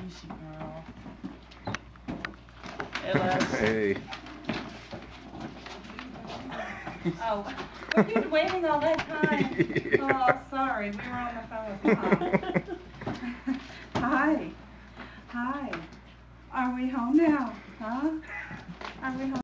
Easy, girl. Hey, Les. Hey. Oh, we've been waiting all that time. Yeah. Oh, sorry. We were on the phone with Mom. Hi. Hi. Are we home now? Huh? Are we home?